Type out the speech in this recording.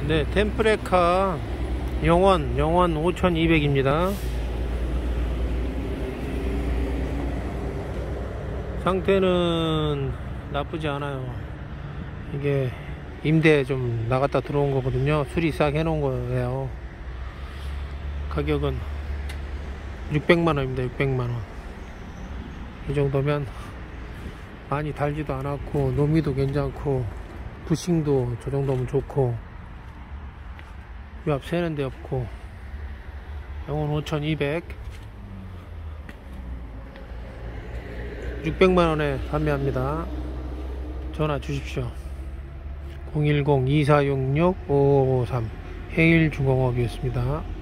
네, 템프레카 영원 5200입니다. 상태는 나쁘지 않아요. 이게 임대 좀 나갔다 들어온 거거든요. 수리 싹 해놓은 거예요. 가격은 600만원입니다. 600만원. 이 정도면 많이 달지도 않았고 노미도 괜찮고 부싱도 저 정도면 좋고 유압 새는 데 없고 영원 5200 600만원에 판매합니다. 전화 주십시오. 010-2466-5553 해일중공업이었습니다.